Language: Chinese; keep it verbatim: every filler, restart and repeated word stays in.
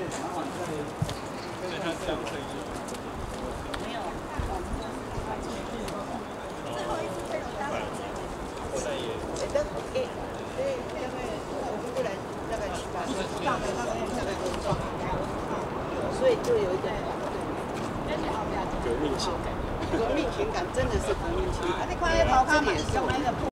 没有。哎，但哎，对，大概我们过来大概七八岁，大概大概大概都撞，所以就有一个革命情感，革命情感真的是革命情感。这里也是。